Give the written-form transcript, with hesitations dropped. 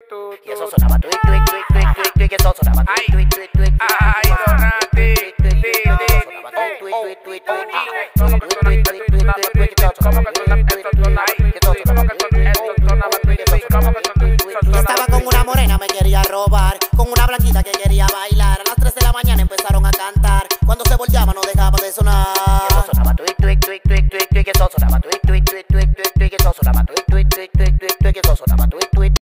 Y eso sonaba tuic, tuic, tuic, tuic, tuic, tuic, eso sonaba tuic, tuic, tuic, tuic, Ay, Donati, Estaba con una morena, me quería robar, con una blanquita que quería bailar. A las 3 de la mañana empezaron a cantar, cuando se volteaba no dejaba de sonar.